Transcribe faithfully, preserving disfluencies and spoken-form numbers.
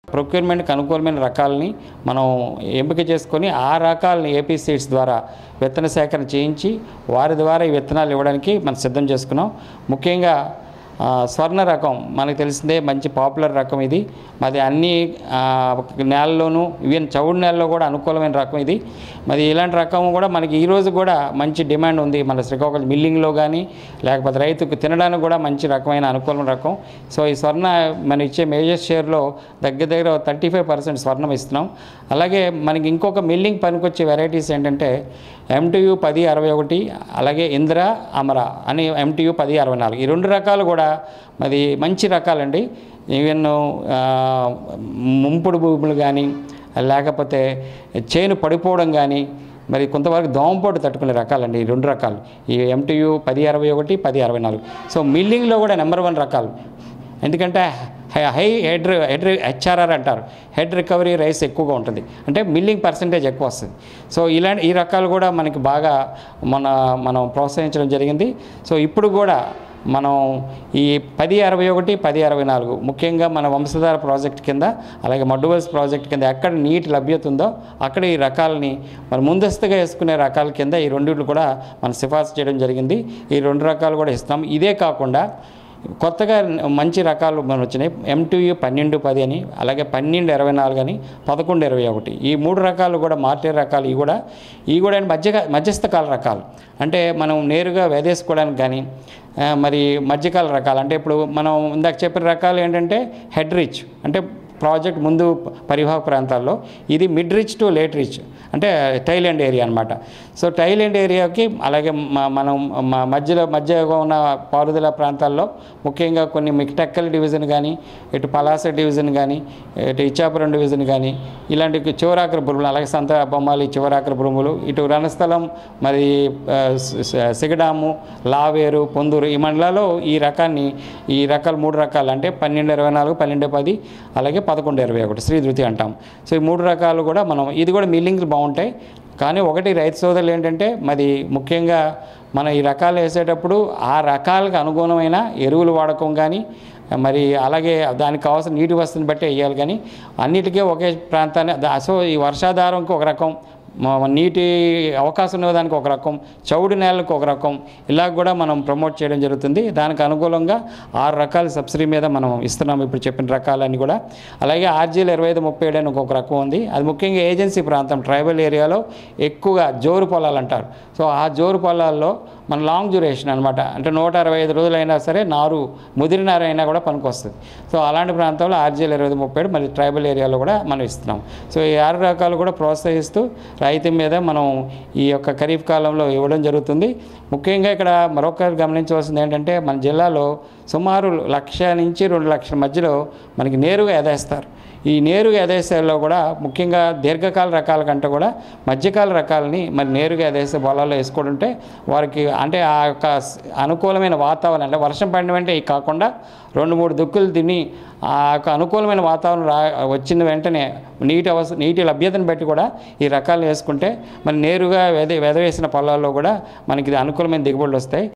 ప్రొక్యూర్మెంట్కి అనుకూలమైన రకాలని మనం ఎంపిక చేసుకొని ఆ రకాలని ఏపీ సీడ్స్ ద్వారా విత్తన సేకరణ చేయించి వారి ద్వారా ఈ విత్తనాలు ఇవ్వడానికి మనం సిద్ధం చేసుకున్నాం. ముఖ్యంగా స్వర్ణ రకం మనకు తెలిసిందే, మంచి పాపులర్ రకం ఇది. మరి అన్ని నేలల్లోనూ ఈవెన్ చౌడు నేలలో కూడా అనుకూలమైన రకం ఇది. మరి ఇలాంటి రకం కూడా మనకి ఈరోజు కూడా మంచి డిమాండ్ ఉంది. మన శ్రీకాకుళం మిల్లింగ్లో కానీ లేకపోతే రైతుకు తినడానికి కూడా మంచి రకమైన అనుకూలమైన రకం. సో ఈ స్వర్ణ మనం ఇచ్చే మేజర్ షేర్లో దగ్గర దగ్గర థర్టీ ఫైవ్ పర్సెంట్ స్వర్ణం ఇస్తున్నాం. అలాగే మనకి ఇంకొక మిల్లింగ్ పనికొచ్చే వెరైటీస్ ఏంటంటే ఎంటీయూ పది అరవై ఒకటి అలాగే ఇంద్ర అమర అని ఎంటీయూ పది అరవై నాలుగు ఈ రెండు రకాలు కూడా మరి మంచి రకాలండి. ఈవెన్ ముంపుడు భూములు కానీ లేకపోతే చేను పడిపోవడం కానీ మరి కొంతవరకు దోమపోటు తట్టుకునే రకాలండి ఈ రెండు రకాలు, ఈ ఎంటీయూ పది అరవై ఒకటి పది అరవై నాలుగు. సో మిల్లింగ్లో కూడా నెంబర్ వన్ రకాలు, ఎందుకంటే హై హెడ్ హెడ్ హెచ్ఆర్ఆర్ అంటారు, హెడ్ రికవరీ రైస్ ఎక్కువగా ఉంటుంది, అంటే మిల్లింగ్ పర్సంటేజ్ ఎక్కువ వస్తుంది. సో ఇలాంటి ఈ రకాలు కూడా మనకి బాగా మన మనం ప్రోత్సహించడం జరిగింది. సో ఇప్పుడు కూడా మనం ఈ పది అరవై ఒకటి పది అరవై నాలుగు ముఖ్యంగా మన వంశధార ప్రాజెక్ట్ కింద అలాగే మడ్డువల్స్ ప్రాజెక్ట్ కింద ఎక్కడ నీటి లభ్యత ఉందో అక్కడ ఈ రకాలని మనం ముందస్తుగా వేసుకునే రకాల కింద ఈ రెండింటిని కూడా మనం సిఫార్సు చేయడం జరిగింది. ఈ రెండు రకాలు కూడా ఇస్తాం. ఇదే కాకుండా కొత్తగా మంచి రకాలు మనం వచ్చినాయి, ఎంటీయూ పన్నెండు పది అని అలాగే పన్నెండు ఇరవై నాలుగు అని పదకొండు ఇరవై ఒకటి ఈ మూడు రకాలు కూడా మార్టే రకాలు. ఇవి కూడా ఇవి కూడా మధ్య మధ్యస్థకాల రకాలు, అంటే మనం నేరుగా వేదేసుకోవడానికి కానీ మరి మధ్యకాల రకాలు, అంటే ఇప్పుడు మనం ఇందాక చెప్పిన రకాలు ఏంటంటే హెడ్ రిచ్ అంటే ప్రాజెక్ట్ ముందు పరివాహక ప్రాంతాల్లో, ఇది mid reach to late reach అంటే టైలాండ్ ఏరియా అనమాట. సో టైలాండ్ ఏరియాకి అలాగే మనం మధ్యలో మధ్యగా ఉన్న పారుదల ప్రాంతాల్లో ముఖ్యంగా కొన్ని మిక్టెక్కల్ డివిజన్ కానీ ఇటు పలాస డివిజన్ కానీ ఇటు ఇచ్చాపురం డివిజన్ కానీ ఇలాంటి చివరాకర భూములు అలాగే సంత బొమ్మాలి చివరాకర భూములు, ఇటు రణస్థలం మరి సిగడాము లావేరు పొందూరు ఈ మండలాల్లో ఈ రకాన్ని ఈ రకాలు మూడు రకాలు అంటే పన్నెండు ఇరవై నాలుగు పన్నెండు పది అలాగే పదకొండు ఇరవై ఒకటి శ్రీధృతి అంటాం. సో ఈ మూడు రకాలు కూడా మనం ఇది కూడా మిల్లింగ్లు బాగుంటాయి. కానీ ఒకటి రైతు సోదరులు ఏంటంటే మరి ముఖ్యంగా మనం ఈ రకాలు వేసేటప్పుడు ఆ రకాలకు అనుగుణమైన ఎరువులు వాడకం కానీ మరి అలాగే దానికి కావాల్సిన నీటి వసతిని బట్టి వేయాలి. కానీ అన్నిటికీ ఒకే ప్రాంతాన్ని సో ఈ వర్షాధారంకి ఒక రకం, నీటి అవకాశం ఉన్నదానికి ఒక రకం, చౌడు నేలకు ఒక రకం, ఇలా కూడా మనం ప్రమోట్ చేయడం జరుగుతుంది. దానికి అనుకూలంగా ఆరు రకాల సబ్సిడీ మీద మనం ఇస్తున్నాం ఇప్పుడు చెప్పిన రకాలన్నీ కూడా. అలాగే ఆర్జీలు ఇరవై ఐదు ముప్పై ఏడు అని ఒక రకం ఉంది, అది ముఖ్యంగా ఏజెన్సీ ప్రాంతం ట్రైబల్ ఏరియాలో ఎక్కువగా జోరు పొలాలు అంటారు. సో ఆ జోరు పొలాల్లో మన లాంగ్ డ్యూరేషన్ అనమాట, అంటే నూట అరవై ఐదు రోజులైనా సరే నారు ముదిరినారైనా కూడా పనికొస్తుంది. సో అలాంటి ప్రాంతంలో ఆర్జీలు ఇరవై ఐదు ముప్పై ఏడు మరి ట్రైబల్ ఏరియాలో కూడా మనం ఇస్తున్నాం. సో ఈ ఆరు రకాలు కూడా ప్రోత్సహిస్తూ రైతు మీద మనం ఈ యొక్క ఖరీఫ్ కాలంలో ఇవ్వడం జరుగుతుంది. ముఖ్యంగా ఇక్కడ మరొకరు గమనించవలసింది ఏంటంటే మన జిల్లాలో సుమారు లక్ష నుంచి రెండు లక్షల మధ్యలో మనకి నేరుగా ఎదేస్తారు. ఈ నేరుగా ఎదేసేలో కూడా ముఖ్యంగా దీర్ఘకాల రకాల కంటే కూడా మధ్యకాల రకాలని మరి నేరుగా ఎదేసే పొలాల్లో వేసుకోవడంటే వారికి అంటే ఆ యొక్క అనుకూలమైన వాతావరణం అంటే వర్షం పడిన వెంటనే ఈ కాకుండా రెండు మూడు దుక్కులు తిని ఆ యొక్క అనుకూలమైన వాతావరణం రా వచ్చిన వెంటనే నీటి అవస నీటి లభ్యతను బట్టి కూడా ఈ రకాలు వేసుకుంటే మరి నేరుగా వెద వెదవేసిన పొలాల్లో కూడా మనకి అనుకూలమైన దిగుబడులు వస్తాయి.